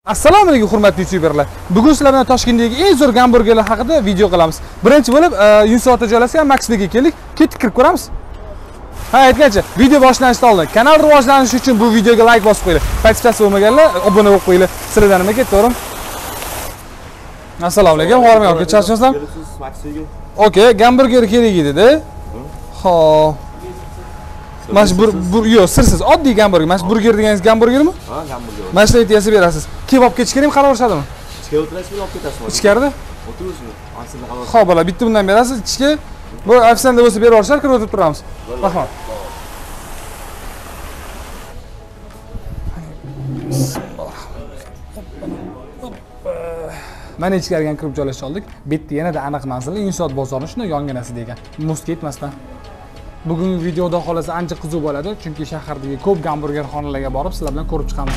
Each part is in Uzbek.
Assalomu alaykum hurmatli youtuberlar. Bugun sizlar bilan Toshkentdagi eng zo'r gamburgerlar haqida video qilamiz. Birinchi bo'lib Yunusobodda joylashgan Maxbekga keldik. Ketib kirib ko'ramiz. Ha, aytgancha, video boshlanishidan oldin kanal rivojlanishi uchun bu videoga like bosib qo'yinglar. Podpiskasi bo'lmaganlar obuna bo'lib qo'yinglar. Sizlardan nima ketdim? Assalomu alaykum, xo'rmay aka, charchamasam? Okay, gamburger kerak edi-da. Xo'p. Mana bu yo'q, sirsiz, oddiy gamburger. Mana burger deganingiz gamburgermi? Ha, gamburger. Mana shuni yasab berasiz. Kelib olib ketishga ham qaror berishadimi? Ichga o'tirasizmi, olib ketasizmi? Ichkarida? O'tirasizmi? Aslida qaror. Xo'p, bola, bitta bundan berasiz, ichga. Bu ofisanda bo'lsa berib yuborishar, kirib o'tirib turamiz. Rahmat. Mana ichkariga kirib joylashib oldik. Bitta yanada aniq manzili Yunusobod bozorining shunday yonginasida ekan. Mustga yetmasdan. Bugungi videoda xolasa ancha qiziq bo'ladi, chunki shahardagi ko'p gamburger xonalarga borib sizlar bilan ko'rib chiqamiz.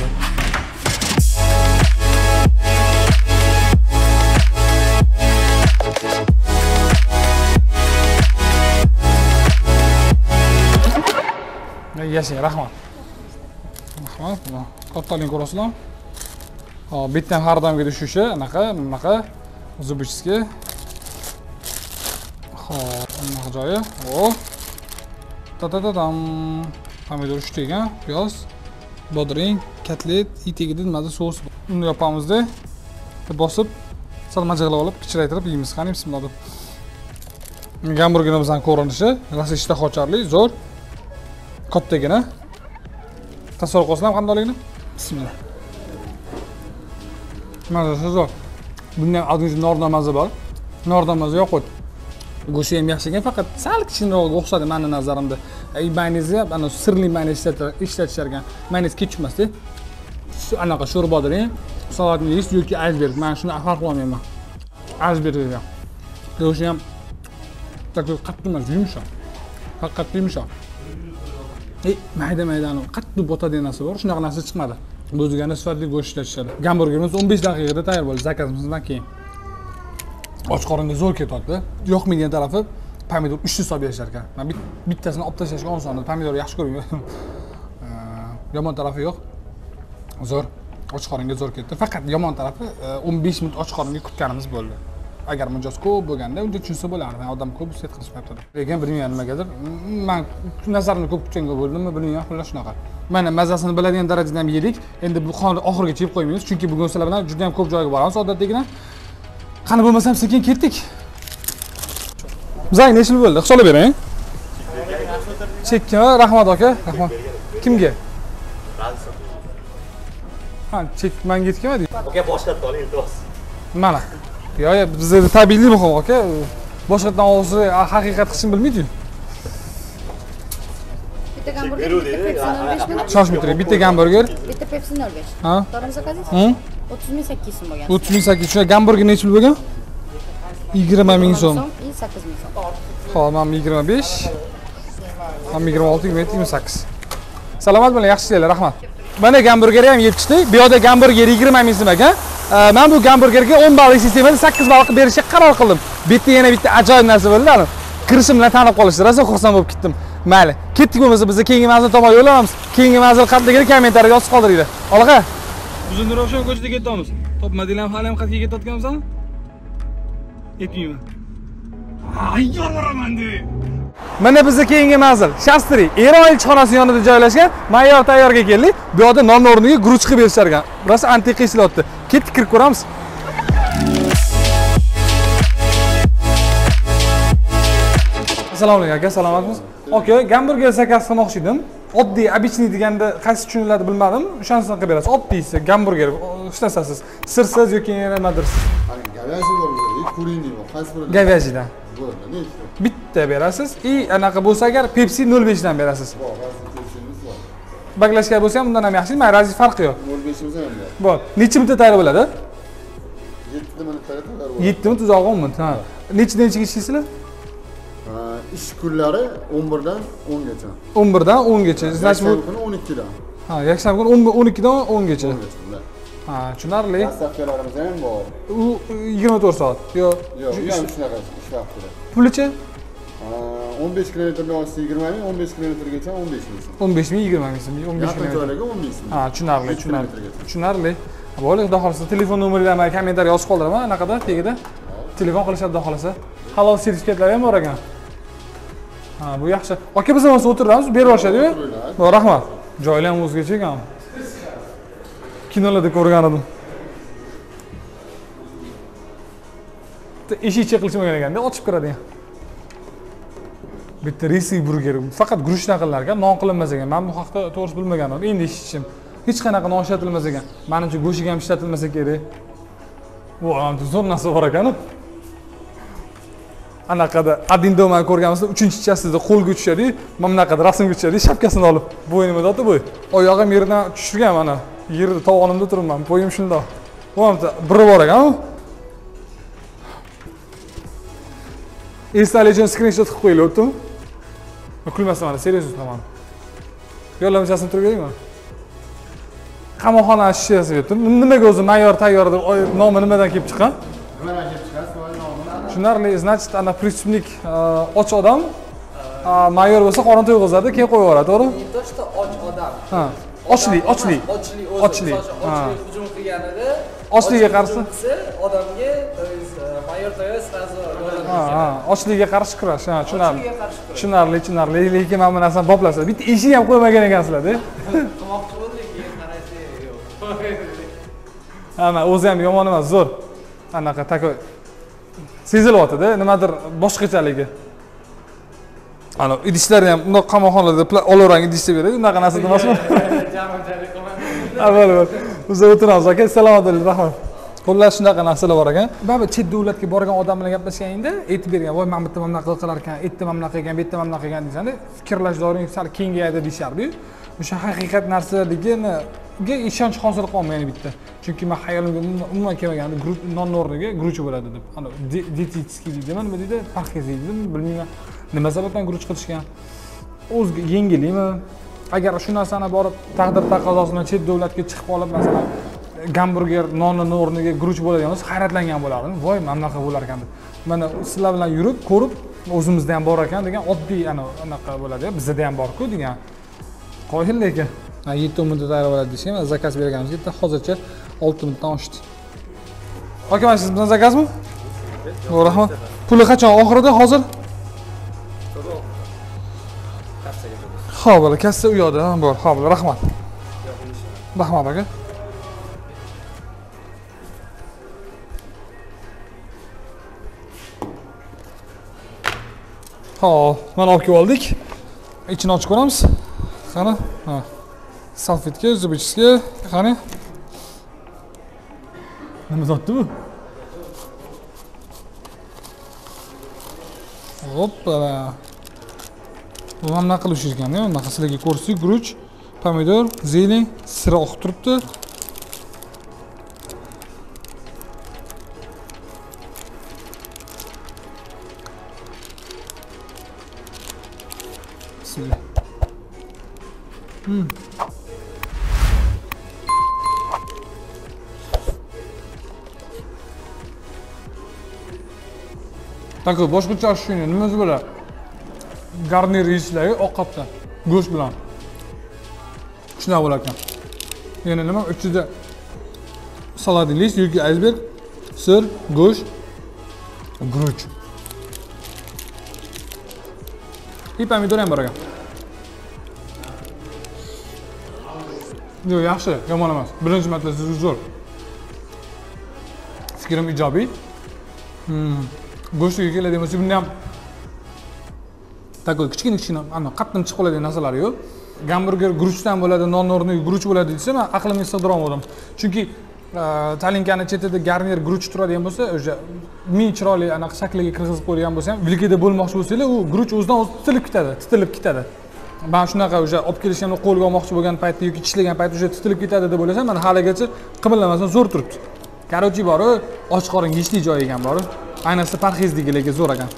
Yashang, rahmat. Rahmat. Kattaligini ko'rasizlar. Hop, bittadan har doimgi tushishi, anaqa zubishski. Hop, anaqa joyi. Hop. Ta-ta-ta-tam. Pomidor ushtagan, piyoz, bodring, kotlet, itegida nimada sos. Uni yopamizda. Bosib, sal majag'lab olib, kichraytirib yeymiz. Qani, bismillah. Gamburgerimizning ko'rinishi, rosa ishtaha ocharli, zo'r. Kattagina. Tasavvur qilsam qandoligini? Bismillah. Mazasi zo'r. Bundan adingiz nordon maza bor. Nordon maza yo'q qo'y. Go'shti ham yaxshi ekan, faqat sal kichikroq o'xshadi meni nazarimda. Mayonezi ham ana sirli mayonez ishlatishar ekan. Mayonez ketchup emas-da. Shu anaqa sho'rbodir, salat yeyish yoki iceberg. Men shuni farq qilmayman. Iceberg degan. Go'shti ham qattiq emas, yumshoq. Faqat yumshoq. Mayda qattiq botadigan narsa bor, shunaqa narsa chiqmadi. O'zigani sifatli go'sht ishlatishadi. Gamburgerimiz 15 daqiqada tayyor bo'ldi zakazimizdan keyin. Och qoringa zo'r ketadi. Yo'qmaydigan tarafi pomidor 300 solib yashar ekan. Men bittasini olib tashlashga oson, pomidor yaxshi ko'rmayman. Yomon tarafi yo'q. Zo'r. Och qoringa zo'r ketdi. Faqat yomon tarafi 15 minut och qoringa kutganimiz bo'ldi. Agar mijoz ko'p bo'lganda, unda tushunsa bo'lardi. Odam ko'p set qilishmayapti. Lekin bilmayman nimagadir. Men nazarimni ko'p kutganga bo'ldimmi, bilmayman, xullas shunaqa. Mana mazasini biladigan darajada ham yedik. Endi bu oxirigacha yeb qo'ymaymiz, chunki bugun sizlar bilan juda ham ko'p joyga boramiz odatdagidan. Qani bo'lmasam sekin ketdik. Bizga necha yil bo'ldi? Hisoblab bering. Chekka, rahmat aka, rahmat. Kimga? Ha, chek menga yetganmadi. Aka boshqatdan oling iltimos. Mana. Yo'q, bizda tabiiylik muhim aka. Boshqatdan olsa haqiqat qilishni bilmaydi-yu. Bitta gamburger, bitta Pepsi 05 mi? Shoshmay turing, bitta gamburger. Bitta Pepsi 05. Ha? To'g'rimi zakazing? 30.800 so'm bo'lgan. 30.800. Shuna gamburger necha pul bo'lgan? 20.000 so'm. 8.000 so'm. Xo'p, men 25. Men 26, 27, 28. Salomat bo'ling, yaxshi ishlaylar, rahmat. Mana gamburger ham yeb chiqdi. Bu yerda gamburger 20.000 so'm ekan. Men bu gamburgerga 10 ballik sistemada 8 ballik berishga qaror qildim. Bitta yana bitta ajoyib narsa bo'ldi. Kirishim bilan tanib qolishdi. Rosa xursand bo'lib ketdim. Mayli, ketdik bo'lmasa biz keyingi manzil tomon yo'llanamiz. Keyingi manzil qanday kommentariyga yozib qoldiringlar. Olaqa. Uzunroqshon ko'chada ketamiz. Top Madilam hali ham qayerga ketayotganmisan? Yetmayman. Ayyor boraman de. Mana bizning keyingi manzil Shastri, Eron elchixonasi yonida joylashgan Mayor tayyorga keldik. Bu yerda non o'rniga guruch qilib berishar ekan. Rosa antiqa ishlatdi. Ketdik kirib ko'ramiz. Assalomu alaykum aka, salomatmisiz? Okay, gamburger zakaz qilmoqchi edim. Oddiy, обычный deganda qaysi tushuniladi bilmadim. O'shanisini qilib berasiz. Oddiysi gamburger, ishlatasiz. Sirsiz yoki nimadir. Говяжий bo'ladi, kuriniy bor. Qaysi biri? Говяжийdan. Bo'ladi, nechta? Bitta berasiz. Anaqa bo'lsa agar Pepsi 05 dan berasiz. Bor, Pepsimiz bor. Baglashga bo'lsa ham undan ham yaxshi, mayrazi farqi yo'q. 05imiz ham bor. Bor. Necha minutda tayyor bo'ladi? 7 minutda tayyor bo'ladi. 7 minut, uzoq 10 minut. Ha. Nechidan nechaga ishlaysizlar? Ish kunlari 11 dan 10 gacha. 11 dan 10 gacha. Значит bu 12 dan. Ha, yakshanba kuni 12 dan 10 gacha. Ha, tushunarli. Dastavkalarimiz ham bor. U 24 soat. Yo'q. Yo'q, u ham shunaqa ish vaqtida. Pulichi? 15 kilometrdan olsa 20 ming, 15 kilometrgacha 15 ming so'm. 15 ming, 20 ming so'm. 15 Yaqin joylarga 10 ming so'm. Ha, tushunarli. Tushunarli. Bo'ldi, xudo xolasa telefon nomerlarini kommentariy yozib qoldiraman, anaqada tagida. Telefon qilishadi, xudo xolasa. Halol sertifikatlari ham bor ekan. Ha, bu yaxshi. Aka biz ham o'tiramiz, berib yuborishadi-ku. Rahmat. Joylar ham o'zgacha ekan. Kinolarda ko'rgan edim. Eshik chekilishmagan ekanda, ochib kiradigan. Bitta risi burger, faqat guruchdan qilinlar ekan, non qilinmas ekan. Men bu haqda to'g'ri bilmaganman. Endi eshitdim. Hech qanaqa non ishlatilmas ekan. Menimcha go'shti ham ishlatilmasa kerak. Bu hamda zo'r narsa bor ekan. Anaqada adindoman ko'rganmisiz, 3-chichasida qo'lga tushadi, mana bunaqada rasmga tushadi, shapkasini olib, bo'ynimda o'tib bo'y. Oyog'im yerdan tushirgan mana. Yerda tovonimda turibman, bo'yim shundoq. Bu hamda biri bor ekan. Installation screenshot qilib qo'yilyapti. Kulmasdan mana serios tomon. Yo'llamachasini turib beringmi? Qamoqxona shishasi yotdim. Nimaga o'zi mayor tayyor deb nomi nimadan kelib chiqqan? Nimadan kelib chiqqan? Savol nomini. Tushunarli, значит, ana prestupnik och odam mayor bo'lsa qorin to'yg'izadi, keyin qo'yib yuboradi, to'g'rimi? To, что och odam. Ha. Ochlik. Ochlik hujum qilganida Ochlikka qarshi. Odamga, to есть mayor tayyor sразу Ha, ochlikka qarshi kurash. Ha, tushunarli. Ochlikka qarshi kurash. Tushunarli. Lekin mana bu narsani boplasa, bitta eshik ham qo'ymagan ekansizlar-da. Qilmoqchi bo'ldik, keyin qaraysa yo'q. Ana o'zi ham yomon emas, zo'r. Anaqa takoy sezilyapti-da, nimadir boshqachaligi. Ana idishlar ham bundoq qamoqxonada olaverang idish deb beradi, unaqa narsa emasmi? Jamoatchilik qiladi. Avval biz o'tiramiz aka, assalomu alaykum, rahmat. Xullas shunaqa narsalar bor ekan. Ba'zi chet davlatga borgan odam bilan gaplashganingda aytib bergan, "Voy, men bitta mana bunaqa qilar ekan, aytdim mana bunaqa ekan, bu yerda mana bunaqa ekan" desanda, fikrlashlaring sal kengayadi deyishardi. O'sha haqiqat narsaligini ishonch hosil qilolmayman bitta. Chunki men xayolimga umuman kelmaganda non o'rniga guruch bo'ladi deb. Ana dietический deydi, nima deydi? Parhez deydi, bilmayman. Nima sababdan guruch qilishgan? O'zga yengilmi? Agar shu narsani borib taqdir taqozosi bilan chet davlatga chiqib olib, masalan, gamburger nonni o'rniga guruch bo'ladigan bo'lsa, hayratlangan bo'lardim. Voy, mana bunaqa bo'lar ekan deb. Mana sizlar bilan yurib, ko'rib, o'zimizda ham bor ekan degan oddiy anaqa bo'ladi, bizda ham bor-ku degan. Qo'yil lekin. 7 minutda tayyor bo'ladi deyishgan. Zakaz berganmiz. Bitta hozircha 6 minutdan oshdi. Aka, mana siz bizdan zakazmi? Yo'q, rahmat. Puli qachon? Oxirida hozir? Ha, bo'la, kassa u yoqda bor. Ha, bo'la, rahmat. Rahmat aka. Ha, mana olib kelib oldik. Ichini ochib ko'ramiz. Qani? Ha. Salfetka, zubочистка, qani? Nima zotdi bu? Hoppala. Bu ham nima qilib ushirgan-da? Bunaqa sizlarga ko'rsak, guruch, pomidor, zelень, sira oqib turibdi. Bismillah. Takı boshqacha shuni nimasi bo'ladi? Garnir yeyishlari ovqatdan, go'sht bilan. Shunaqa bo'lar ekan. Yana nima? Ichida saladin list yoki iceberg, sir, go'sht, guruch. И pomidor ham bor ekan. Yo'q, yaxshi, yomon emas. Birinchi marta siz zo'r. Fikrim ijobiy. Go'shtga keladigan bo'lsa, bunda ham takoy kichkina ana qattiq chiqib qoladigan narsalar yo'q. Gamburger guruchdan bo'ladi, non o'rniga guruch bo'ladi desa, men aqlimga sig'dira olmadim. Chunki talinkani chetida garnir guruch turadigan bo'lsa, o'sha ming chiroyli anaqa shakliga kirgizib qo'ygan bo'lsa ham, vilkada bo'lmoqchi bo'lsangiz, u guruch o'zidan o'zi titilib ketadi. Ben shunaqa o'sha olib kelishimni qo'lga olmoqchi bo'lgan paytda yoki tishlagan paytda o'sha titilib ketadi deb o'ylasam, mana haligacha qimirlamasdan zo'r turibdi. Короче, bor, och qorin yeyishli joyi ekan bor. Ayniqsa parhezligilarga zo'r ekan.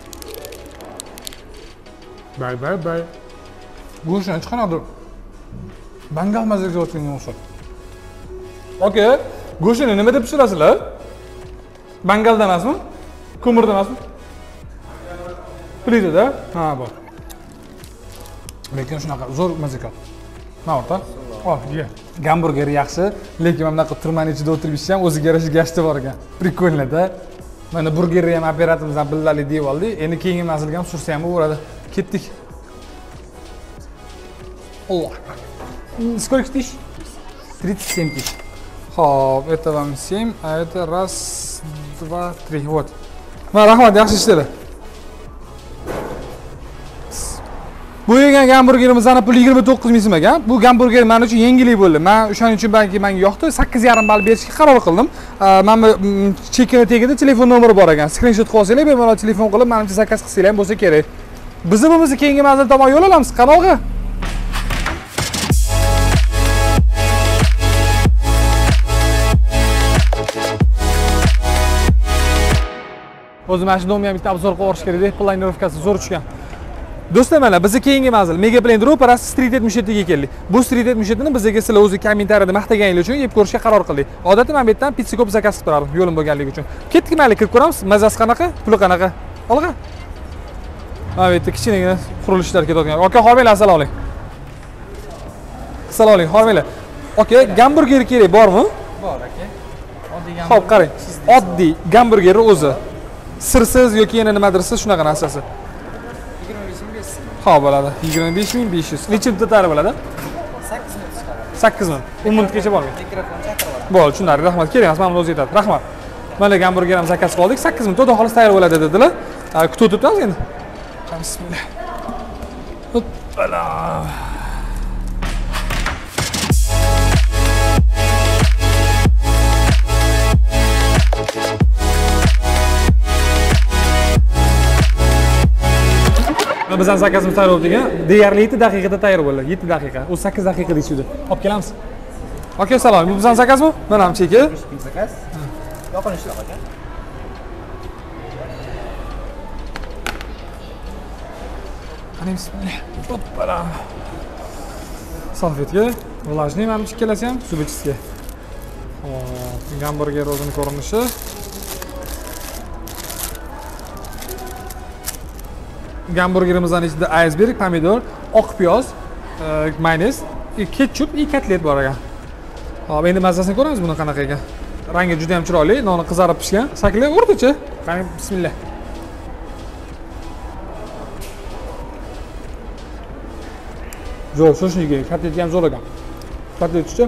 Bay. Go'shtni hech qanaqa bangal mazasiga o'tganga o'xshaydi. Aka, go'shtni nima deb pishirasizlar? Bangalda emasmi? Ko'mirda emasmi? Plitada? Ha, bor. Lekin shunaqa zo'r mazza qiladi. Mana orta. Ol, ye. Gamburger yaxshi, lekin mana bunaqa turmaning ichida o'tirib ichsam o'ziga yarasha gashti bor ekan. Prikolnada. Mana burgerni ham operatimizdan billali deb oldik. Endi keyingi manzilga ham sursa ham bo'laveradi. Ketdik. Alloh akbar. Сколько тысяч? 37 тысяч. Xo'p, это вам 7, а это раз, два, три. Вот. Mana rahmat, yaxshi ishladi. Bu yegan gamburgerimizning puli 29 ming so'm ekan. Bu gamburger men uchun yangilik bo'ldi. Men o'shaning uchun balki menga yoqdi. 8,5 ball berishga qaror qildim. Mana chekini tagida telefon nomeri bor ekan. Screenshot qilib olsanglar, bemalol telefon qilib, menimcha zakaz qilsanglar ham bo'lsa kerak. Bizimizni keyingi manzil tomon yo'l olamiz kanalga. O'zim mana shu domga ham bitta obzor qilib o'rish kerak edi. Planirovkasi zo'r tushgan. Do'stlar, mana bizning keyingi manzil Megaplanet Ro'parasi Street 77 ga keldik. Bu Street 77 ni bizga sizlar o'zi kommentariyada maqtaganinglar uchun yeb ko'rishga qaror qildik. Odatda men bu yerdan pizza ko'p zakaz qilib turardim, yo'lim bo'lganligi uchun. Ketdik, mayli kirib ko'ramiz. Mazasi qanaqa, puli qanaqa? Olg'a. Mana bu yerda kichkinagina qurilishlar ketayotgan. Aka, xormanglar, assalomu alaykum. Assalomu alaykum, xormanglar. Aka, gamburger kerak bormi? Bor aka. Oddiy gamburger. Xo'p, qarang. Oddiy gamburgerni o'zi. Sirsiz yoki yana nimadirsiz shunaqa narsasi. 25 ming bersin. Xo'p, bo'ladi. 25500. Necha tari bo'ladi? 8 ming chiqadi. 8 ming. 10 minutgacha bormi? Mikrofon chaqirib oladi. Bo'ldi, tushunarli. Rahmat. Kerak emas, mana o'zi yetadi. Rahmat. Mana gamburger ham zakaz qildik. 8 ming. To'da xolos tayyor bo'ladi dedilar. Kutib o'tiribmiz endi. Bismillah. Hoppala. Bizdan zakazimiz tayyor bo'ldi ekan. Deyarli 7 daqiqada tayyor bo'ldi. 7 daqiqa. U 8 daqiqa deyishdi. Olib kelamiz. Aka, salom. Bu bizdan zakazmi? Mana ham cheki. Zakaz. Yoqinishli aka. Qani bismillah. Hoppala. Salfetka, влажный mana bu ikkalasi ham subichskiy. Hop, gamburger o'zining ko'rinishi. Gamburgerimizning ichida iceberg, pomidor, oq piyoz, mayonez, ketchup va kotlet bor ekan. Hop, endi mazasini ko'ramiz buni qanaqa ekan. Rangi juda ham chiroyli, noni qizarib pishgan. Shakli o'rtacha. Qani bismillah. Zo'r, shoshniga, kotletga ham zo'r ekan. Kotletchi.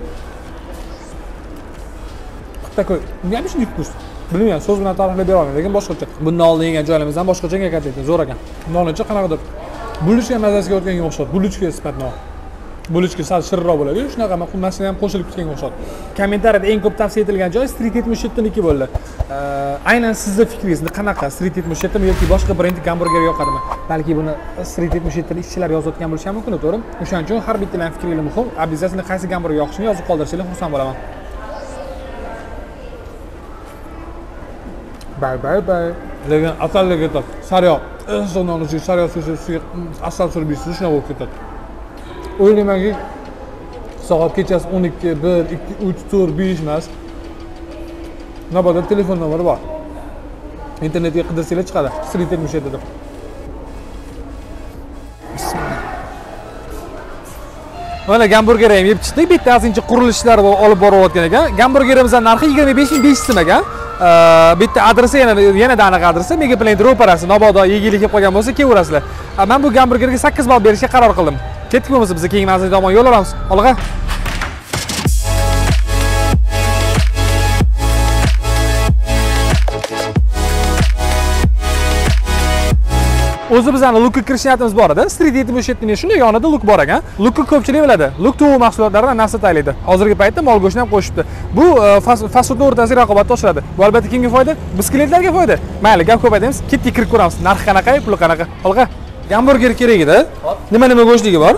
Такой, необычный вкус. Bilmayman, so'z bilan ta'riflab bera olmayman, lekin boshqacha. Bundan oldin yegan joylarimizdan boshqacha kotlet, zo'r ekan. Nonicha qanaqadir bulichka mazasiga o'tganga o'xshaydi. Bulichka sifat non. Bulichka sal shirinroq bo'ladi. Shunaqa maqulmasini ham qo'shilib ketganga o'xshaydi. Kommentariyada eng ko'p tavsiya etilgan joy Street 77 niki bo'ldi. Aynan sizning fikringiz qanaqa? Street 77 mi yoki boshqa brend gamburger yoqadimi? Balki buni Street 77 ishchilar yozayotgan bo'lishi ham mumkin, to'g'rimi? O'shaning uchun har bittaning fikringiz muhim. Обязательно qaysi gamburger yoqishini yozib qoldirsanglar xursand bo'laman. Bay. Lekin asalga ketadi. Sariyog. Sondan uchi sariyog suvi asal surib yeysiz, shuna bo'lib ketadi. O'ylaymanki, soat kechasi 12, 1, 2, 3, 4, 5 emas. Navbatda telefon nomeri bor. Internetga qidirsanglar chiqadi. Street 77 deb. Mana gamburger ham yeb chiqdik. Bittasinchi qurilishlar olib borayotgan ekan. Gamburgerimizning narxi 25500 so'm ekan. Bitta adresi yana aniq adresi Megaplanet Ro'parasi. Mabodo yegilik kelib qolgan bo'lsa, kelaverasizlar. Men bu gamburgerga 8 ball berishga qaror qildim. Ketdik bo'lmasa biz keyingi manzilga tomon yo'l olamiz. Olg'a. O'zi bizning Luk kirishiyatimiz bor edi. Street 77 ning shunday yonida Luk bor ekan. Lukni ko'pchilik biladi. Luk tovuq mahsulotlaridan narsa tayyorlaydi. Hozirgi paytda mol go'shtini ham qo'shibdi. Bu fast food o'rtasidagi raqobatni oshiradi. Bu albatta kimga foyda? Biz klientlarga foyda. Mayli, gap ko'paytiramiz. Ketdik kirib ko'ramiz. Narxi qanaqa, puli qanaqa. Olg'a. Gamburger kerak edi. Nima go'shtligi bor?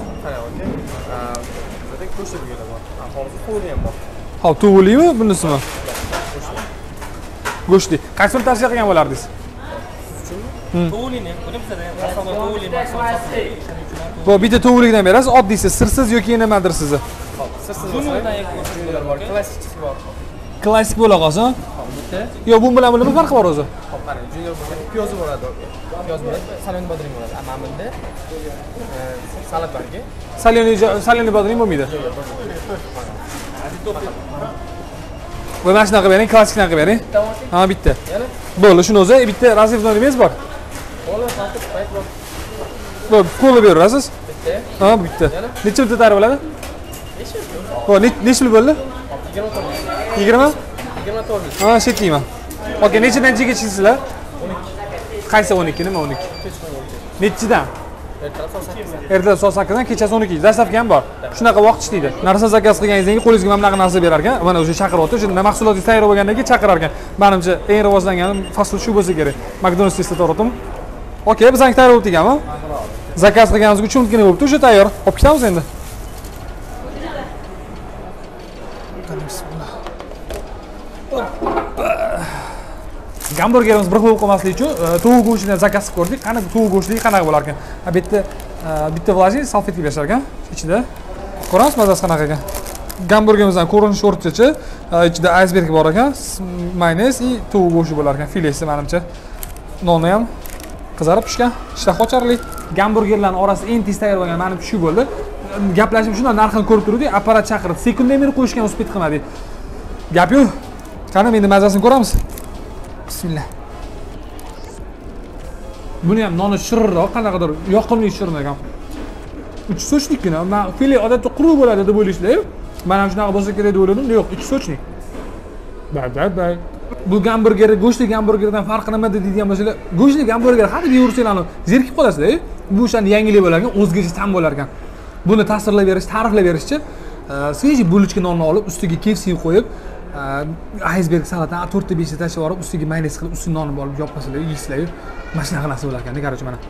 Zaten ko'shib keladi bor. Hozir qo'yni ham bor. Hop, tovuqlimi bunisimi? Go'shtli. Qaysini tavsiya qilgan bo'lardingiz? To'g'lini, bilimsizda asosan to'g'li mahsulot. Bu bitta tovuqlikdan berasiz, oddiysi, sirsiz yoki nimadir sizni. Sirsiz bor, klassik bor. Klassik bo'la qolsin. Yo, bu bilan nima farqi bor o'zi? Hop, mana junior bo'lgan piyozi bo'ladi. Piyoz bo'ladi, salon bodring bo'ladi. Ammo bunda salat bargi. Saloni bodring bo'lmaydi. Va mana shunaqa bering, klassikdan qilib bering. Ha, bitta. Bo'ldi, shuni o'zi bitta razrivnoy nimangiz bor? Qo'lni salqib payt bor. Bo'ldi, qo'lni berasiz. Bitta. Ha, bitta. Necha bitta tayyor bo'ladi? Bo'ldi, necha pul bo'ldi? 20? 24. Ha, shetiyman. Okey, nechadan nechaga chiqsizlar? 12. Qaysi 12? Nima 12? Nechidan? Ertalab soat 8 dan kechasi 12. Dastavka ham bor. Shunaqa vaqt ishlaydi. Narsa zakaz qilganingizdan keyin qo'lingizga mana bunaqa narsa berar ekan. Mana o'zi chaqiryapti. O'sha mahsulotingiz tayyor bo'lgandan keyin chaqirar ekan. Menimcha eng rivojlangan fast food shu bo'lsa kerak. McDonald's testa to'g'rimi? Okey, bizaniki tayyor bo'lib ekanmi? Zakaz qilganingizga 3 minutgina bo'libdi, o'sha tayyor. Olib ketamiz endi. Gamburgerimiz bir xil bo'lib qolmasligi uchun tovuq go'shtidan zakaz qilib ko'rdik. Qani tovuq go'shtligi qanaqa bo'lar ekan? Bu yerda bitta vlajnik salfetka berishar ekan ichida. Ko'ramiz mazasi qanaqa ekan. Gamburgerimizdan ko'rinishi o'rtacha, ichida aysberg bor ekan, mayonez va tovuq go'shti bo'lar ekan, filesi menimcha. Noni ham qizarib pishgan, ishtaha ocharli. Gamburgerlarning orasida eng tez tayyor bo'lgan menimcha shu bo'ldi. Gaplashib shundan narxini ko'rib turdik, apparat chaqirib, sekundamir qo'yishgan uspet qilmadik. Gap yo'q. Qani endi mazasini ko'ramiz. Bismillah. Buni ham noni shirinroq, qanaqadir yoqimli shirin ekan. 3 sochnikgina. Men file odatda quruq bo'ladi deb o'ylaysizlar. Men ham shunaqa bo'lsa kerak deb o'yladim. Yo'q, 2 sochnik. Bay. Bu gamburger, go'shtli gamburgerdan farqi nimada deydigan bo'lsalar, go'shtli gamburger har bir yursanglarni zerikib qolasizlar. Bu o'shan yangilik bo'lar ekan, o'zgacha ta'm bo'lar ekan. Buni ta'sirlab berish, ta'riflab berishchi, svejiy bulochka nonni olib, ustiga KFC qo'yib, iceberg salatani 4-5 ta tashlab olib, ustiga mayonez qilib, ustiga nonni olib yopmasalar, yeysizlar. Mana shunaqa narsa bo'lar ekan, qarang mana.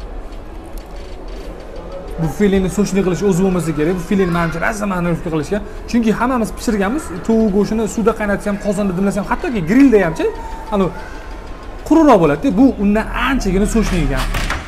Bu fileni sochli qilish o'zi bo'lmasa kerak. Bu fileni menimcha razzamanov qilishga. Chunki hammamiz pishirganmiz, tovuq go'shtini suvda qaynatsam, qozonda dimlasam, hattoki grillda hamchi, ana quruqroq bo'ladi. Bu undan anchagina sochli ekan.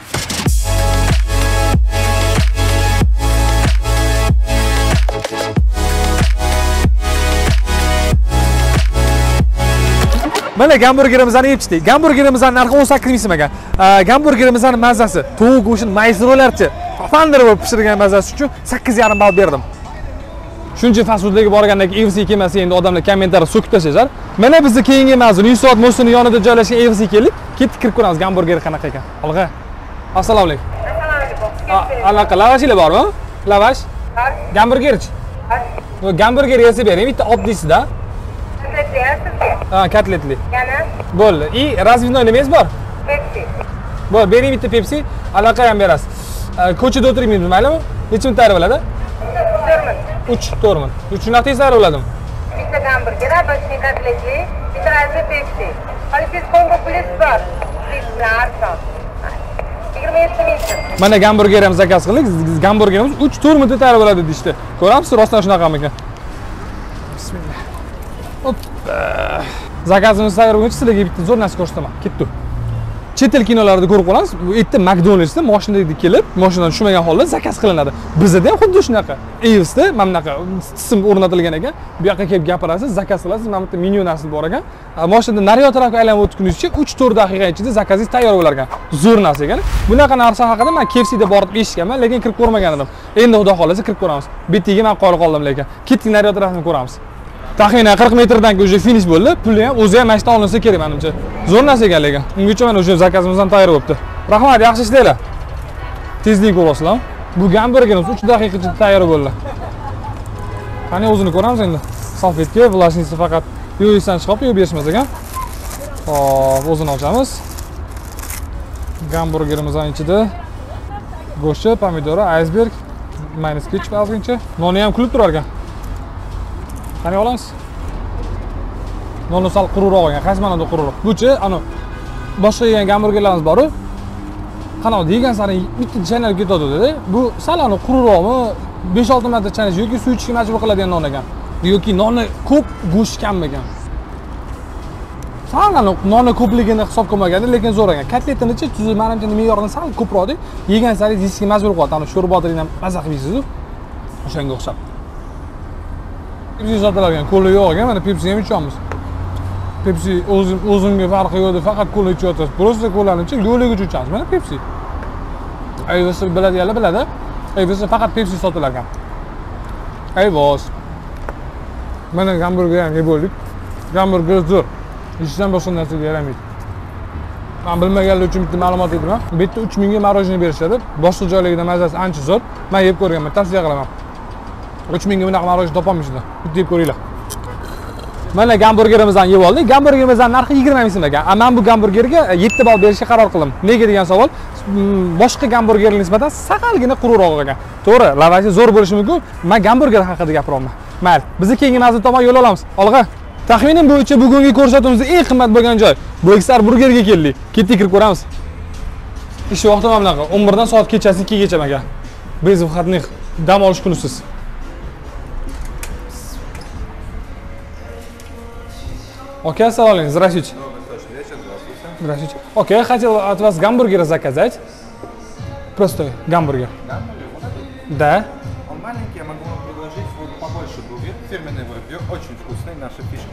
Mana gamburgerimizni yeb ichdik. Gamburgerimizning narxi 18 ming so'm ekan. Gamburgerimizning mazasi, tovuq go'shtini mayzrolarcha fandir bo'lib pishirgan mazasi uchun 8,5 ball berdim. Shuncha fast foodlarga borgandagi EFC kelmasa endi odamlar kommentariyada so'kib tashlashar. Mana bizni keyingi mavzu Newsot Mosini yonida joylashgan EFC keldik. Ketib kirib ko'ramiz gamburger qanaqa ekan. Olg'a. Assalomu alaykum. Anaqa lavashinglar bormi? Lavash? Gamburgerchi? Gamburger yesa bering, bitta oddiysida. Kotletli sizga? Ha, kotletli. Yana? Bo'ldi. I razvinoy nimangiz bor? Pepsi. Bo'ldi, bering bitta Pepsi, aloqa ham berasiz. Ko'chada o'tirmaymiz, maylimi? Necha minut tayyor bo'ladi? 3 minut. 3 minut tayyor bo'ladimi? Bitta gamburger, boshqa kotletli, bitta razvi Pepsi. Hali siz kombo plyus bor. Bizlardan. 27 ming so'm. Mana gamburgerimizni zakaz qildik. Gamburgerimiz 3-4 minutda tayyor bo'ladi deydi. Ko'ramsiz, rostdan shunaqami ekan? Bismillah. Hoppa. Zakazimiz tayyor bo'lguncha sizlarga bitta zo'r narsa ko'rsataman. Ketdi. Chet el kinolarida ko'rib qolasiz. Bu yerda McDonald'sda mashinada kelib, mashinadan tushmagan holda zakaz qilinadi. Bizda ham xuddi shunaqa. EFC'da mana bunaqa tizim o'rnatilgan ekan. Bu yoqqa kelib gapirasiz, zakaz qilasiz. Mana bu yerda menyu narsa bor ekan. Mashinada naryo tarafga aylanib o'tgunizcha 3-4 daqiqa ichida zakazingiz tayyor bo'lar ekan. Zo'r narsa ekan. Bunaqa narsa haqida men KFC'da borib eshitganman, lekin kirib ko'rmagan edim. Endi xudo xolasa kirib ko'ramiz. Bittiga men qolib qoldim lekin. Ketdik naryo tarafini ko'ramiz. Taxminan 40 metrdan o'sha finish bo'ldi. Puli ham o'zi ham mashina olinsa kerak menimcha. Zo'r narsa ekan lekin. Ungacha mana o'sha zakazimiz ham tayyor bo'libdi. Rahmat, yaxshi ishlanglar. Tezlik ko'rasizlar. Bu gamburgerimiz 3 daqiqa ichida tayyor bo'ldi. Qani o'zini ko'ramiz endi. Salfetka, vlajnisi faqat yo'yishdan chiqib, yo'yib berishmas ekan. Xo'p, o'zini ochamiz. Gamburgerimizning ichida go'sht, pomidor, iceberg, mayonez ketchup ozgincha. Noni ham kulib turar ekan. Qani olamiz? Nonni sal quruqroq olgan, qaysi ma'noda quruqroq? Buchi, ana boshqa yegan gamburgerlarimiz bor-ku. Qanaqa degan sari bitta chaynalib ketadi-da. Bu sal ana quruqroqmi? 5-6 marta chaynash yoki suv ichishga majbur qiladigan non ekan. Yoki nonni ko'p, go'sht kam ekan. Sal ana nonni ko'pligini hisob qilmaganda, lekin zo'r ekan. Kotletini-chi, tuzi menimcha me'yorini sal ko'proq-da. Yegan sari yeyishga majbur qiladi. Ana sho'rbotirini ham mazza qilib yeysiz-ku. O'shanga o'xshab. Pepsi sotiladigan kola yo'q ekan, mana Pepsi ham ichamiz. Pepsi o'zimga farqi yo'q deb faqat kola ichyapsiz. Prosta kolani ichib yo'ligicha ichamiz. Mana Pepsi. Ayvos biladiganlar biladi. Ayvos faqat Pepsi sotilar ekan. Ayvos. Mana gamburger ham yeb bo'ldik. Gamburger zo'r. Hechdan boshqa narsaga yaramaydi. Men bilmaganlar uchun bitta ma'lumot aytaman. Bu yerda 3000 ga marojniy berishadi. Boshqa joylardan mazasi ancha zo'r. Men yeb ko'rganman, tavsiya qilaman. 3000 ga bunaqa marojniy topolmaysizlar. Bitta yeb ko'ringlar. Mana gamburgerimizdan yeb oldik. Gamburgerimizdan narxi 20 ming so'm ekan. Men bu gamburgerga 7 ball berishga qaror qildim. Nega degan savol? Boshqa gamburgerlarga nisbatan saqalgina quruqroq ekan. To'g'ri, lavashi zo'r bo'lishi mumkin. Men gamburger haqida gapiryapman. Mayli, biz keyingi mazmun tomon yo'l olamiz. Olg'a. Taxminim bo'yicha bugungi ko'rsatuvimizda eng qimmat bo'lgan joy Blackstar Burgerga keldik. Ketdik, kirib ko'ramiz. Ish vaqti mana bunaqa. 11 dan soat kechasi 2 gacha ekan. Без выходных. Dam olish kunisiz. Окей, салон, здравствуйте. Здравствуйте. Окей, хотел от вас гамбургера заказать. Просто гамбургер. Да. Он маленький, я могу вам предложить вот побольше бургер. Фирменный бургер, очень вкусный, наша фишка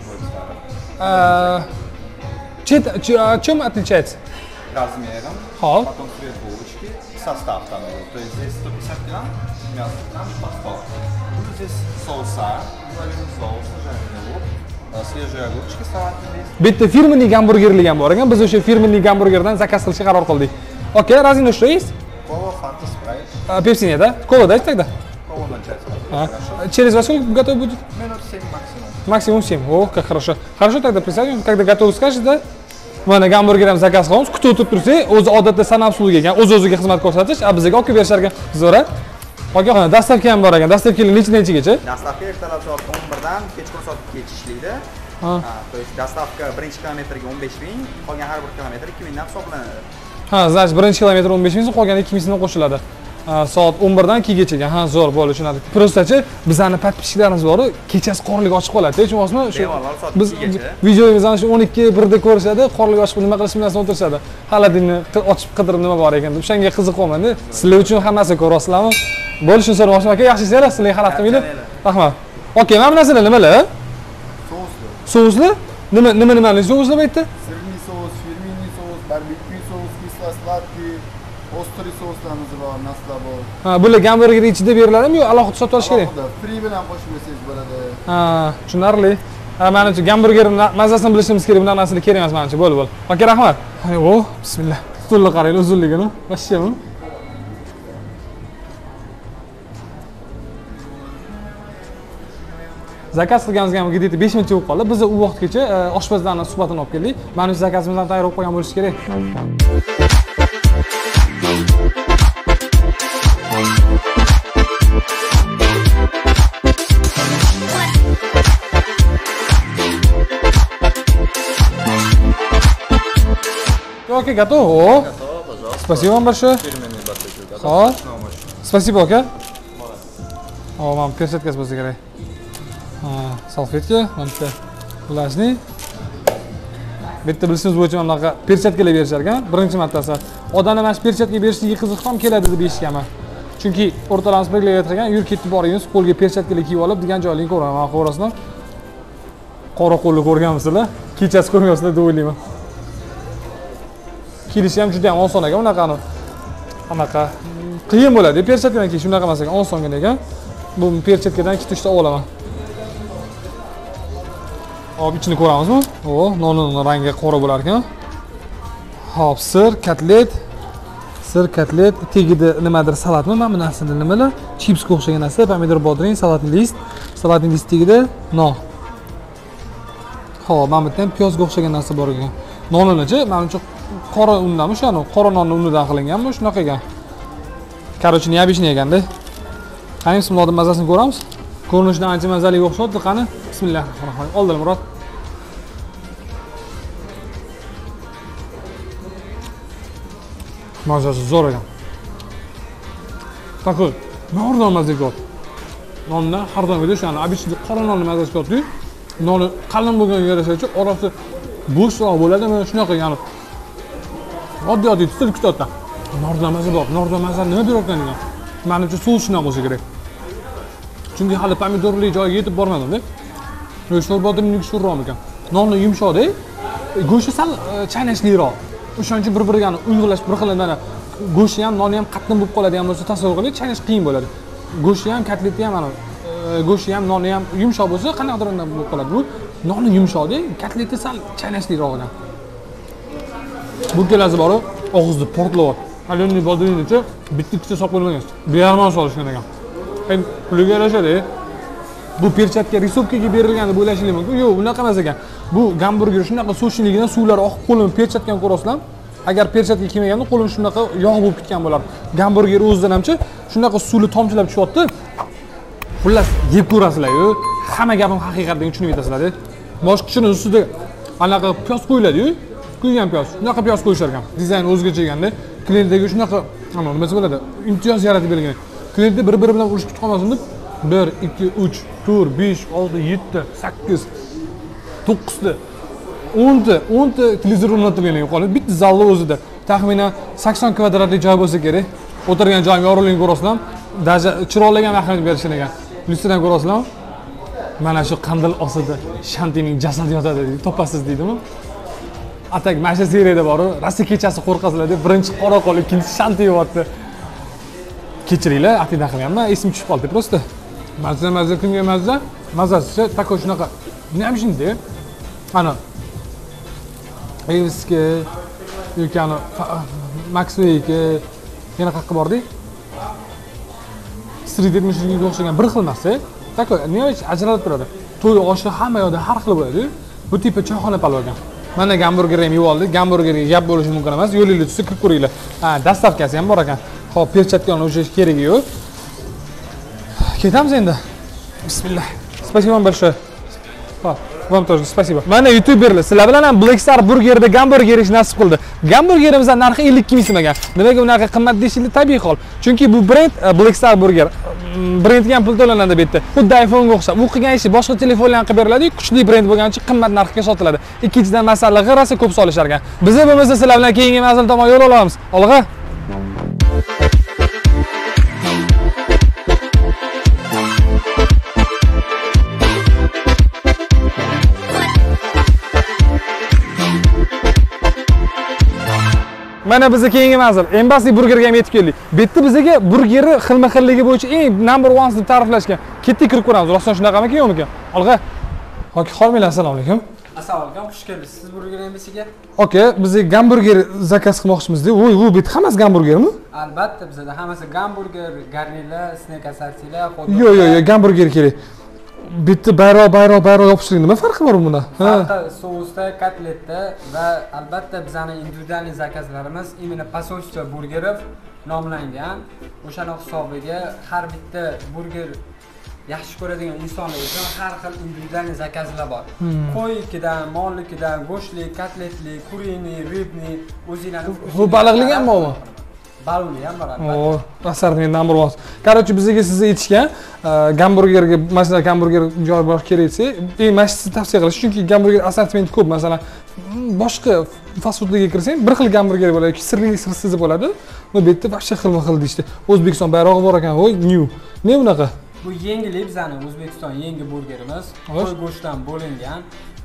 Blackstar. Чем отличается? Размером, Хол. потом цвет булочки, состав там идет. То есть здесь 150 грамм, мясо грамм по 100. Плюс здесь соуса, говорим соус, жареный лук, свежие огурчики, салатный лист. Bitta firmenli gamburgerlik ham bor ekan. Biz o'sha firmenli gamburgerdan zakaz qilishga qaror qildik. Okey, разные что есть? Кола, фанта, спрайт. Пепси нет, да? Кола дайте тогда. Кола на час. Через во сколько готов будет? Минут 7 максимум. Максимум 7. О, как хорошо. Хорошо, тогда присядем, когда готовы скажете, да? Mana gamburger ham zakaz qilamiz. Kutib o'tib tursak, o'zi odatda sanab suvga ekan, o'z-o'ziga xizmat ko'rsatish, bizga olib berishar ekan. Zo'r. Okaxon, dastavka ham bor ekan. Dastavkalar necha-nechaga? Dastavka ertalab soat 11 dan kechqurun soat 2 gacha ishlaydi. То есть dastavka birinchi kilometrga 15 ming, qolgan har bir kilometr 2 mingdan hisoblanadi. Ha, значит, birinchi kilometr 15 ming so'm, qolgan 2 ming so'm qo'shiladi. Soat 11 dan 2 gachaga. Ha, zo'r bo'ldi, tushunadi. Prostachi, bizlarning подписчикlarimiz bor, kechasi qorlik ochiq qoladi. Tushunasizmi? Shu biz videomizni shu 12 da ko'rishadi, qorlik ochiq nima qilish bilan o'tirishadi. Xaladinni ochib qidirib nima bor ekan deb. O'shanga qiziqyapman-da. Sizlar uchun hammasini ko'ryapsizlarmi? Bo'lishini so'ramoqchiman aka, yaxshi sizlar, sizlarga xalaqit qilmaydi. Rahmat. Okey, mana bu narsalar nimalar? Sousli. Sousli? Nimani sousli bu yerda? Sirli sous, firmenli sous, barbekyu sous, kislo-sladkий, ostre souslarimiz bor, naslar bor. Ha, bular gamburger ichida beriladimi yo alohida sotib olish kerak? Free bilan qo'shib bersangiz bo'ladi. Ha, tushunarli. Ha, mana shu gamburger mazasini bilishimiz kerak, bunday narsalar kerak emas menimcha. Bo'ldi. Okey, rahmat. O, bismillah. Stulni qarang, uzunligini. Vashshami? Zakaz qilganimizga ham где-то 5 minutcha bo'lib qoldi. Biz u vaqtgacha oshpazlarning suhbatini olib keldik. Mana shu zakazimizdan tayyor bo'lib qolgan bo'lishi kerak. Окей, готово. Спасибо вам большое. Фирменный барбекю. Xo'p. Спасибо, aka. O, mana перчаткasi bo'lsa kerak. Salfetka, mana bitta влажный. Bitta bilishimiz bo'yicha mana bunaqa perchatkalar berishar ekan. Birinchi martasi. Odamlar mana shu perchatka berishiga qiziqib ham keladi deb eshitganman. Chunki o'rtalarimiz birgalikda turgan, yur ketib boraymiz, qo'lga perchatkalar kiyib olib degan joylarni ko'raman. Mana ko'rasizlar. Qora qo'lni ko'rganmisizlar? Kechasi ko'rmayapsizlar deb o'ylayman. Kelishi ham juda ham oson ekan, unaqani. Anaqa qiyin bo'ladi. Perchatkadan keyin shunaqa emas ekan, osongina ekan. Bu perchatkadan 2-3 ta olaman. Hop, ichini ko'ramizmi? O, nonning rangi qora bo'lar ekan. Hop, sir katlet, tegida nimadir salatmi? Mana bu narsani nimalar? Chipsga o'xshagan narsa, pomidor bodring, salatni list tegida non. Hop, mana bu yerda ham piyozga o'xshagan narsa bor ekan. Noninichi, menimcha qora undanmi o'shani? Qora nonning unidan qilinganmi? Shunaqa ekan. Короче, необычный ekanda. Qani bismillahning mazasini ko'ramiz. Ko'rinishidan ancha mazali o'xshaydi, qani. Bismillahirrohmanirrohim. Oldilar Murod. Mazasi zo'r ekan. Такой, normal mazasi bor. Nonni har doim o'shani обычный qora nonni mazasi bor-ku. Nonni qalin bo'lganga yarasha orasi bo'shroq bo'ladimi? Shunaqa ya'ni. Oddiy tutil kutotda. Normal mazasi bor. Normal mazasi nima berayotgan ekan? Menimcha suv shunaqa bo'lsa kerak. Chunki hali pomidorli joyga yetib bormadim-da. Sho'rbodirning sho'rroq ekan. Nonni yumshoq-da, go'shti sal chaynashliroq. O'shaning uchun bir-biriga uyg'unlash bir xil mana go'shti ham, noni ham qattiq bo'lib qoladigan bo'lsa tasavvur qiling, chaynash qiyin bo'ladi. Go'shti ham, kotleti ham mana go'shti ham, noni ham yumshoq bo'lsa, qanaqadir bo'lib qoladi. Bu noni yumshoqda, kotleti sal chaynashliroq ekan. Bu kelasi borib, og'izda portlayapti. Alyonni bodringnicha bitta ikkita solib qo'ymagan. Bearmon solishgan ekan. Endi puliga yarashadi. Bu perchatka risovkaga berilgan deb o'ylashingiz mumkin. Yo'q, unaqa emas ekan. Bu gamburger shunaqa sochligidan suvlar oqib qo'lim perchatkani ko'rasizlar. Agar perchatka kiymaganda qo'lim shunaqa yog' bo'lib ketgan bo'lardi. Gamburger o'zidan hamchi shunaqa suvli tomchilab tushyapti. Xullas, yeb ko'rasizlar-yu. Hamma gapim haqiqatdan tushunib yetasizlar-da. Boshqachini ustida anaqa piyoz qo'yiladi-yu. Kuygan piyoz. Shunaqa piyoz qo'yishar ekan. Dizayn o'zgacha ekanda. Klientga shunaqa, nimasi bo'ladi? Imtiyoz yaratib berilgan. Klientni bir-biri bilan urushib chiqolmasin deb 1, 2, 3, 4, 5, 6, 7, 8, 9 ta 10 ta televizor o'rnatilgan yo'qolib, bitta zalni o'zida taxminan 80 kvadratli joy bo'lsa kerak. O'tirgan joyim yorug'ligini ko'rasizlar. Даже chiroylagan ahamiyat berishgan ekan. Lyustradan ko'rasizlar. Mana shu qandil ostida Shantining jasadi yotadi deydi, topasiz deydimi? Atak mana shu seriyada bor, Rossiya kechasi qo'rqasizlar deb birinchi qora qol, ikkinchi Shanti yotdi. Kechiringlar, atidan qilganman, esim tushib qoldi просто. Mazza kimga mazasi takoy shunaqa. Nima shunday? Ana Eviski yoki ana Maxwayga yana qayerga bordik? Street etmishligiga o'xshagan bir xil narsa. Takoy, nima ajralib turadi? To'y oshi hamma yoqda har xil bo'ladi. Bu tipi choyxona palvagan. Mana gamburger ham yeb oldik. Gamburgerga gap bo'lishi mumkin emas. Yo'lingizga tushsa kirib ko'ringlar. Ha, dastavkasi ham bor ekan. Xo'p, perchatkani o'shash keragi yo'q. Ketamiz endi. Bismillah. Спасибо вам большое. Xo'p, вам тоже спасибо. Mana YouTuberlar, sizlar bilan ham Black Star Burgerda gamburger yeyish nasib qildi. Gamburgerimizning narxi 52 ming so'm ekan. Nimaga unaqa qimmat deyishinglar tabiiy hol. Chunki bu brend Black Star Burger. Brendga ham pul to'lanadi bu yerda. Xuddi iPhone'ga o'xshab. U qilgan ishi boshqa telefonlarga qilib beriladi, kuchli brend bo'lgani uchun qimmat narxga sotiladi. Ikkinchidan masala g'irasi ko'p solishar ekan. Biz bo'lmasa sizlar bilan keyingi manzil tomon yo'l olamiz. Olg'a. Mana bizga keyingi manzil Embassy Burgerga ham yetib keldik. Bu yerda bizga burgerni xilma-xilligi bo'yicha eng number 1 deb ta'riflashgan. Ketdik kirib ko'ramiz. Rostdan shunaqami, yo'qmi? Olg'a. Hoki xolmanglar, assalomu alaykum. Assalomu alaykum, xush kelibsiz. Siz Burger Embassy'ga. Aka, biz gamburger zakaz qilmoqchimiz-da. Voy, bu bit hammasi gamburgermi? Albatta, bizda hammasi gamburger, garnirlar, snack assortilar, Yo'q, gamburger kerak. Bitta bayroq yopishlik nima farqi bor bunda? Farqi sousda, kotletda va albatta bizning individual zakazlarimiz именно посольство burgerov nomlangan. O'shaning hisobiga har bitta burger yaxshi ko'radigan insonlar uchun har xil individual zakazlar bor. Qo'ylikidan, mollikidan, go'shtli, kotletli, kurini, ribni, o'zingizning. Bu baliqlik ham bormi? Baluni ham bor albatta. Asarning number 1. Короче, bizga sizni aytishgan gamburgerga, masalan, gamburger joy bor kerak desa, mana sizni tavsiya qilish, chunki gamburger assortimenti ko'p. Masalan, boshqa fast foodlarga kirsang, bir xil gamburger bo'ladi, sirli sirsiz bo'ladi. Bu yerda boshqa xilma-xil deydi. O'zbekiston bayrog'i bor ekan, voy, new. Ne bunaqa? Bu yengillik bizning O'zbekiston yangi burgerimiz, qo'y go'shtidan bo'lingan.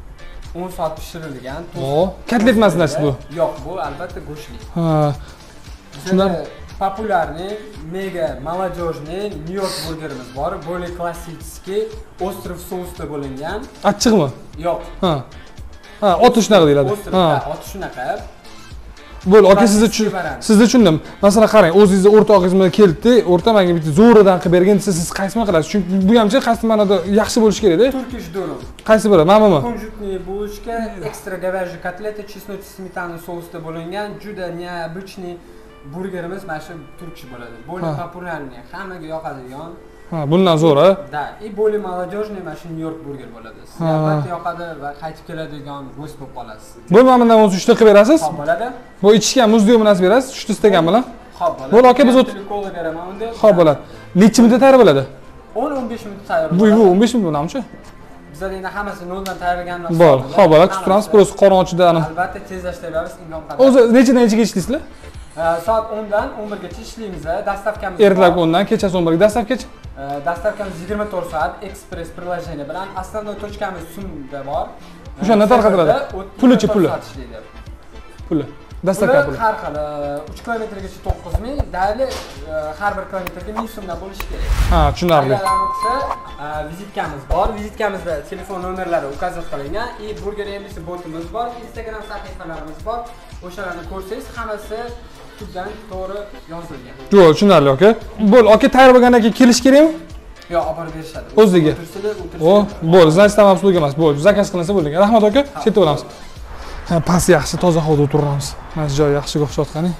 10 soat pishirilgan. Kotlet emasmi bu? Yo'q, bu albatta go'shtli. Ha. Shundan populyarniy, mega молодежный New York burgerimiz bor. Более klassический, остров соусda bo'lingan. Achchiqmi? Yo'q. Ha. Ha, oti shunaqa deyiladi. Ha, oti shunaqa. Bo'l, aka, sizni tushundim. Masalan, qarang, o'zingizni o'rtog'ingiz bilan keldi, o'rtamaga bitta zo'ridan qilib bergan desa, siz qaysini qilasiz? Chunki bu hamcha qaysi ma'noda yaxshi bo'lishi kerak-da. Turkish doner. Qaysi biri? Mana bu. Kunjutli булочка, ekstra говяжий котлета, чеснок и сметана соусda bo'lingan, juda необычный burgerimiz mana shu turkish bo'ladi. Более populyarniy, hammaga yoqadigan. Ha, bundan zo'r, ha? Da, и более молодежный mana shu New York burger bo'ladi. Sizga albatta yoqadi va qaytib keladigan go'sht bo'lib qolasiz. Bo'lmadi, bundan 13 ta qilib berasiz? Xo'p, bo'ladi. Bu ichishga muzli bilan berasiz, 3 ta istagan bilan. Xo'p, bo'ladi. Bo'l, aka, biz kola beraman unda. Xo'p, bo'ladi. Necha minutda tayyor bo'ladi? 10-15 minut tayyor bo'ladi. Bu 15 minut bunamchi? Bizlar endi hammasi noldan tayyorlagandan so'ng. Bo'l, xo'p, bo'ladi. Kutib turamiz, biroz qorong'uchida ana. Albatta tezlashtiramiz, imkon qadar. O'zi nechaga ishlaysizlar? Soat 10 dan 11 gacha ishlaymiz. Dastavkamiz ertalab 10 dan kechasi 11 ga dastavkacha. Dastavkamiz 24 soat ekspress приложение bilan основной точкamiz Sumda bor. O'shanda tarqatiladi. Pulichi puli. Puli. Dastlabki puli. Har xil 3 kilometrgacha 9 ming, dali har bir kilometrga 1000 so'mdan bo'lishi kerak. Ha, tushunarli. Agar bo'lsa, vizitkamiz bor. Vizitkamizda telefon nomerlari ukazat qilingan. Burger MBC botimiz bor, Instagram sahifalarimiz bor. O'shalarni ko'rsangiz, hammasi tubdan to'g'ri yozilgan. Yo'q, tushunarli aka. Bo'l, aka tayyor bo'lgandan keyin kelish kerakmi? Yo'q, olib borib berishadi. O'ziga. O, bo'l, значит, tamam pulga emas. Bo'l, zakaz qilinsa bo'ldi. Rahmat aka. Chetda bo'lamiz. Ha, past yaxshi, toza havoda o'tiramiz. Mana joy yaxshiga o'xshatqani.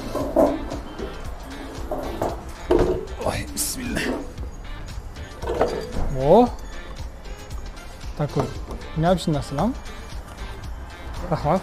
Voy, bismillah. O. Такой. Ne yapıyorsun nasıl lan? Rahmat.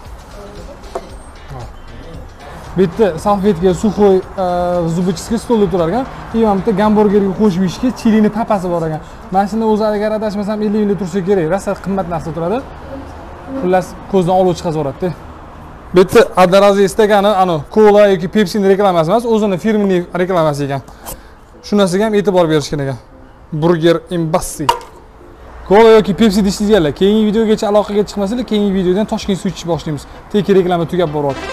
Bitta salfetga suxoy zubочистка stolda turar ekan. Keyin bitta gamburgerga qo'shib yeyishga chilini papasi bor ekan. Mana shunda o'zi agar adashmasam 50 ming tursa kerak. Rosa qimmat narsa turadi. Xullas ko'zdan oluvchi qazoradi. Bitta adarazi istagani ana kola yoki Pepsi'ning reklamasi emas, o'zining firmaning reklamasi ekan. Shunasiga ham e'tibor berish kerak ekan. Burger Embassy. Kola yoki Pepsi deyishingizlar. Keyingi videogacha aloqaga chiqmasalar, keyingi videodan Toshkent suv ichish boshlaymiz. Tek reklama tugab boryapti.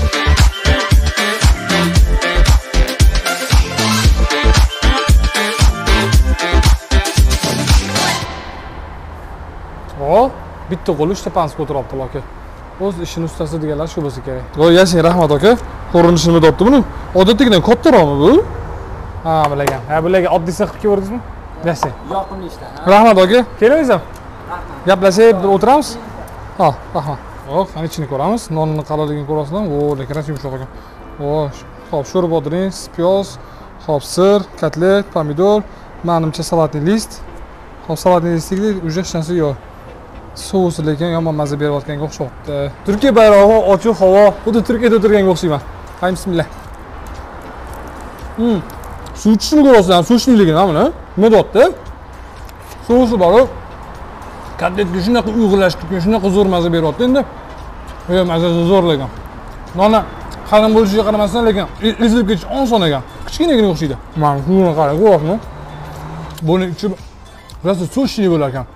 O, bitta qo'li uchta pansiga o'tiribdi aka. O'z ishini ustasi deganlar shu bo'lsa kerak. Voy, yashing, rahmat aka. Ko'rinishini o'tibdi buni. Odatdagidan kattaroqmi bu? Ha, bilagan. Ha, bilagan oddiysa qilib ko'rdingizmi? Yashing. Yoqimli ishlar. Rahmat aka. Kelaveriz ham. Gaplashib o'tiramiz. Ha, rahmat. Xo'p, qani ichini ko'ramiz. Nonning qalinligini ko'rasizlar. O, lekin yumshoq ekan. O, xo'p, sho'rbotiring, piyoz, xo'p, sir, kotlet, pomidor, menimcha salatni list. Xo'p, salatni listga уже shansi yo'q. So'si lekin yomon mazza berayotganga o'xshabdi. Turkiya bayrog'i, ochiq havo, xuddi Turkiyada o'tirganga o'xshayman. Hay bismillah. Suv ichishni ko'rasizlar, suv ichishligini mana. Nima deyapti? So'si bor. Kotletga shunaqa uyg'unlashib, shunaqa zo'r mazza beryapti endi. Yo'q, mazasi zo'rlagan. Nonni qalin bo'lishiga qaramasdan, lekin ezilib ketish oson ekan. Kichkinagina o'xshaydi. Mana shuni qarang, ko'ryapsizmi? Buni ichib rosa so'shli bo'lar ekan.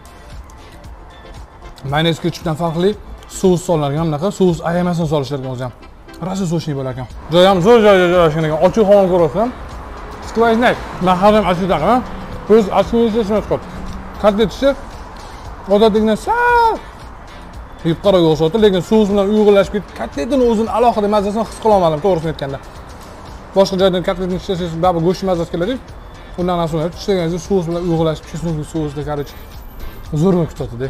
Mayonez ketchupdan farqli sous solar ekan, bunaqa sous ayamasini solishlar ekan o'zi ham. Rosa so'shli bo'lar ekan. Joy ham zo'r joyda joylashgan ekan. Ochiq havoni ko'ryapsan. Sklaynak. Men har doim achidan, ha? Ko'z achishni chiqadi. Kotletchi odatdagidan sal yuqoriga o'xshaydi, lekin sous bilan uyg'unlashib ketdi. Kotletning o'zini alohida mazzasini his qila olmadim, to'g'risini aytganda. Boshqa joydan kotletni ishlasangiz, baribir go'sht mazzasi keladi. Undan asosida ishlaganingizda sous bilan uyg'unlashib, chesnokli sousda qarich. Zo'rmi kutadi-da.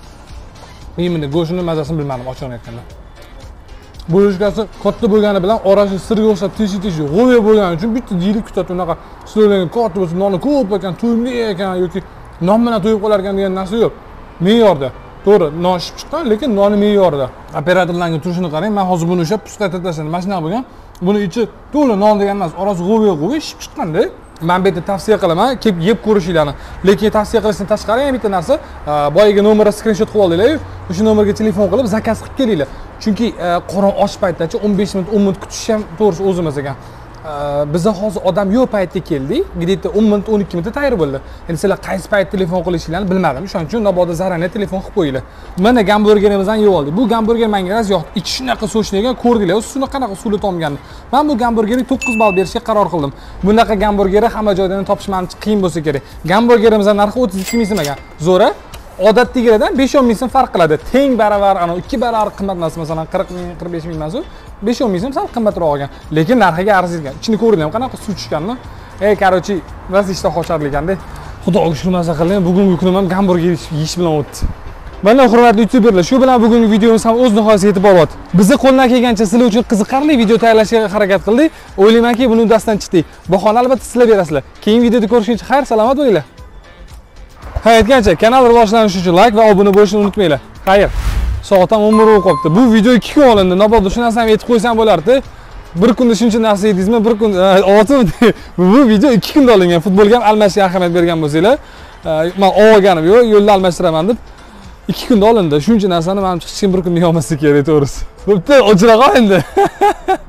Men go'shtning mazasini bilmadim, ochig'ini aytganda. Bo'lishgasi katta bo'lgani bilan orasi sirga o'xshab teshik-teshik g'o'ya bo'lgani uchun bitta yirik kutadi, unaqa so'lagan katta bo'lsa, noni ko'p ekan, to'yimli ekan yoki non bilan to'yib qolar ekan degan narsa yo'q. Me'yorda. To'g'ri, non shib chiqqan, lekin noni me'yorda. Operatorlarning turishini qarang, men hozir buni ushlab pustlatib tashladim. Mana shunaqa bo'lgan. Buni ichi to'la non degan emas, orasi g'o'ya shib chiqqanda. Men bu yerda tavsiya qilaman, kelib yeb ko'rishinglarni. Lekin tavsiya qilishdan tashqari ham bitta narsa, boyaga nomerni screenshot qilib olinglar, o'sha nomerga telefon qilib zakaz qilib kelinglar. Chunki qorin och paytdacha 15 minut, 10 minut kutish ham to'g'risi o'zimiz ekan. Biza hozir odam yo'q paytda keldik, где-то 10 minut, 12 minutda tayyor bo'ldi. Endi sizlar qaysi payt telefon qilishinglarni bilmadim. Shuning uchun naboda zararli telefon qilib qo'yinglar. Mana gamburgerimizni yeb oldik. Bu gamburger menga raz yoqdi. Ichi shunaqa so'shnagan, ko'rdinglar, suvni qanaqa suvli tomganini. Men bu gamburgerga 9 ball berishga qaror qildim. Bunaqa gamburgerni hamma joydan topish men uchun qiyin bo'lsa kerak. Gamburgerimizning narxi 32 ming so'm ekan. Zo'ra. Odatdagilardan 5-10 ming so'm farq qiladi. Teng baravar, ana 2 baravar qimmat emas, masalan 40 ming, 45 ming emas, 5-10 ming so'm sal qimmatroq ekan. Lekin narxiga arziydigan. Ichini ko'rdingmi, qanaqa suv tushganmi? Короче, ras ishda qochar ekan-da. Xudoga shukr narsa qiling. Bugungi kunim ham gamburger yeyish bilan o'tdi. Mana hurmatli youtuberlar, shu bilan bugungi videomiz ham o'z nihoyasiga yetib boryapti. Bizni qo'ldan kelgancha sizlar uchun qiziqarli video tayyorlashga harakat qildik. O'ylaymanki, buni uddasidan chiqdik. Bahoni albatta sizlar berasizlar. Keyingi videoda ko'rishguncha xayr, salomat bo'linglar. Ha, aytgancha, kanal rivojlanishi uchun like va obuna bo'lishni unutmanglar. Xayr. Soat ham 11 bo'lib qolibdi. Bu video 2 kun olindi. Nobodda shu narsani aytib qo'ysam bo'lardi. Bir kunda shuncha narsa yedingizmi? Bir kun bu video 2 kunda olingan. Futbolga ham almashishga ahamiyat bergan bo'lsanglar, men olganim yo'q, yo'lda almashtiraman deb 2 kunda olindi. Shuncha narsani menimcha hech kim bir kunda yeyolmasa kerak, to'g'risi. Bo'pti, o'chira qol endi.